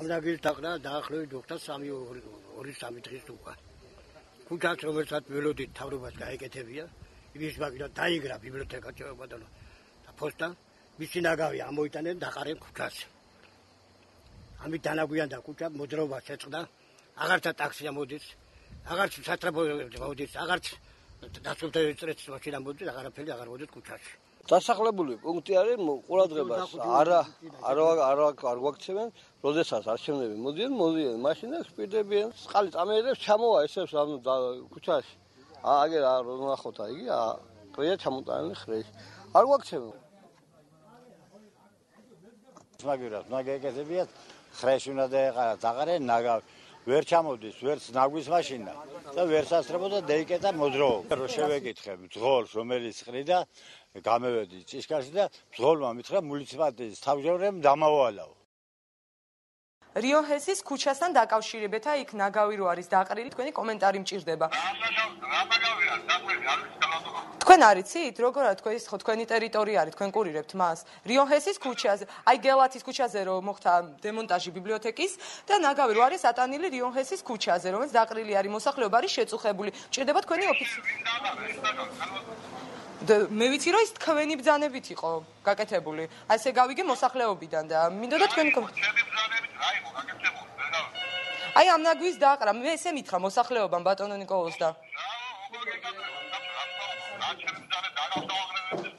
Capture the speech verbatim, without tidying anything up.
ამ ნაგვის დაყრა დაახლოებით ოქთა სამი ორი სამი დღის უკვე. ქუჩაც რომელსაც ველოდით თავრობას გაეკეთებია, ის მაგილა დაიგრა ბიბლიოთეკა ბატონო და ფოსტა, მისი ნაგავი ამოიტანენ დაყარენ ქუჩას. ამით დანაგვიანდა ქუჩა მოძრაობას ეწყდა, აღარც ტაქსია მოდის, აღარც სატრაპოზე მოდის, აღარც დასუფთა ეწრეთს მაშინ ამოდის, აღარაფერი აღარ მოდის ქუჩაში. დასახლებული პუნქტი არის ყურადღებას არა არა არა არ გვაქცევენ, როდესაც არჩევნები მოდიან, მოდიან მაშინაც პირდებიან, წყალი წამერებს ჩამოვა ესებს ანუ ქუჩაში. აგერ არ ნახოთა იგი, ყრია ჩამოტანილი ხრეში. არ გვაქცევენ. მაგერად, ნაგეკეთებიათ, ხრეში უნდა დაყარენ ნაგავი. ვერ ჩამოდის, ვერც ნაგვის მაშინა და ვერ სასწრებოდა დაიკეტა მოძრაობა. რო შევეკითხე მძღოლს, რომელიც ყრიდა, გამევედი ჭიშკარში და მძღოლმა მითხრა მუნიციპალიტეტის თავმჯდომარემ დამავალაო. რიოჰესის ქუჩასთან დაკავშირებით იქ ნაგავი რო არის დაყრილი, თქვენი კომენტარი მჭირდება. თქვენ არიცით, როგორ არის თქვენი ხო თქვენი ტერიტორია არის, თქვენ კურირებთ მას. რიოჰესის ქუჩაზე, აი გელათის ქუჩაზე რო მოხდა დემონტაჟი ბიბლიოთეკის და ნაგავი რო არის ატანილი რიოჰესის ქუჩაზე, რომელიც დაყრილი არის, მოსახლეობა არის შეწუხებული. მჭირდება თქვენი ოფისი. მე ვიცი რომ ის თქვენი ბრძანებით იყო გაკეთებული. აი ესე გავიგე მოსახლეობიდან და მინდოდა თქვენი აი ამ ნაგვის დაყრა, მე ესე მითხრა მოსახლეობამ ბატონო ნიკოლოს და